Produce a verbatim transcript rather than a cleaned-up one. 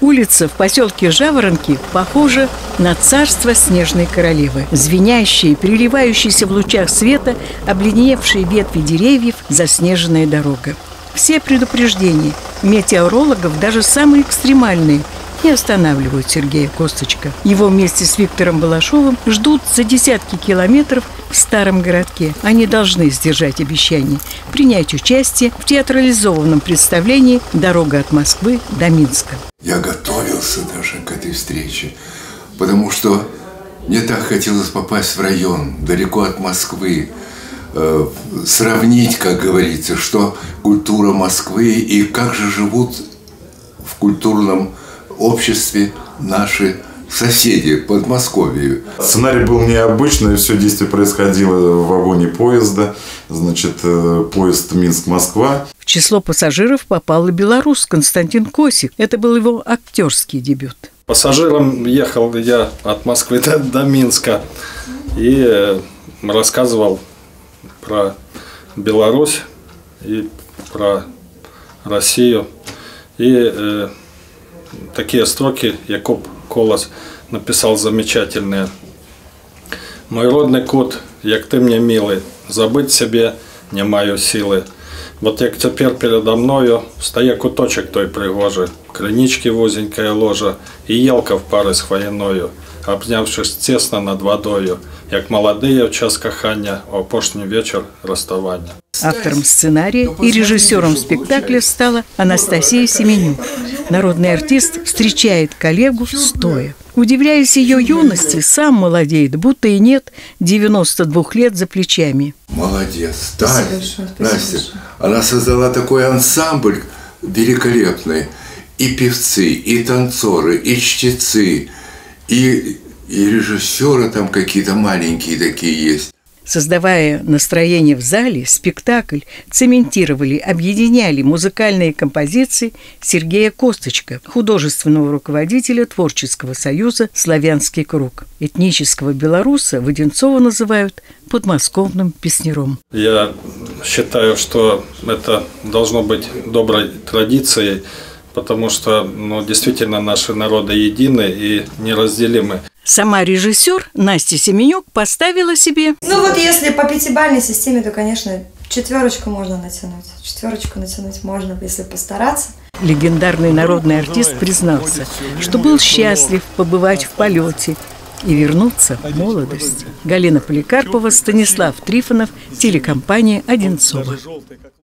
Улица в поселке Жаворонки похожа на царство снежной королевы. Звенящие, переливающиеся в лучах света, обледеневшие ветви деревьев, заснеженная дорога. Все предупреждения метеорологов, даже самые экстремальные, не останавливают Сергея Косточка. Его вместе с Виктором Балашовым ждут за десятки километров в старом городке. Они должны сдержать обещание принять участие в театрализованном представлении «Дорога от Москвы до Минска». Я готовился даже к этой встрече, потому что мне так хотелось попасть в район, далеко от Москвы, э, сравнить, как говорится, что культура Москвы и как же живут в культурном обществе наши соседи Подмосковья. Сценарий был необычный, все действие происходило в вагоне поезда, значит, поезд Минск-Москва. В число пассажиров попал и белорус Константин Косик. Это был его актерский дебют. Пассажиром ехал я от Москвы до, до Минска и рассказывал про Беларусь и про Россию. И э, такие строки Якуб Колос написал замечательные. «Мой родный кут, як ты мне милый, забыть себе не маю силы. Вот як теперь передо мною стає куточек той пригожий, кринички вузенькая ложа и елка в пари с хвояною, обнявшись тесно над водою, як молодые в час кохання, опошний вечер расставания». Автором сценария и режиссером спектакля стала Анастасия Семенюк. Народный артист встречает коллегу стоя. Удивляясь ее юности, сам молодеет, будто и нет девяноста двух лет за плечами. Молодец, Таня, Настя, она создала такой ансамбль великолепный. И певцы, и танцоры, и чтецы, и, и режиссеры там какие-то маленькие такие есть. Создавая настроение в зале, спектакль цементировали, объединяли музыкальные композиции Сергея Косточка, художественного руководителя Творческого союза «Славянский круг». Этнического белоруса Воденцова называют подмосковным песняром. Я считаю, что это должно быть доброй традицией, потому что ну, действительно наши народы едины и неразделимы. Сама режиссер Настя Семенюк поставила себе... Ну вот если по пятибалльной системе, то, конечно, четверочку можно натянуть. Четверочку натянуть можно, если постараться. Легендарный народный артист признался, что был счастлив побывать в полете и вернуться в молодость. Галина Поликарпова, Станислав Трифонов, телекомпания «Одинцово».